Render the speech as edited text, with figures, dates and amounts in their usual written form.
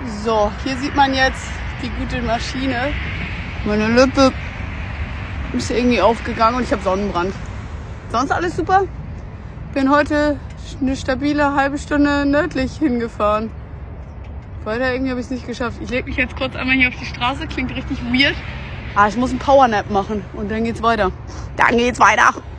So, hier sieht man jetzt die gute Maschine. Meine Lippe ist irgendwie aufgegangen und ich habe Sonnenbrand. Sonst alles super. Bin heute eine stabile halbe Stunde nördlich hingefahren. Weiter irgendwie habe ich es nicht geschafft. Ich lege mich jetzt kurz einmal hier auf die Straße. Klingt richtig weird. Ich muss einen Powernap machen und dann geht's weiter. Dann geht's weiter.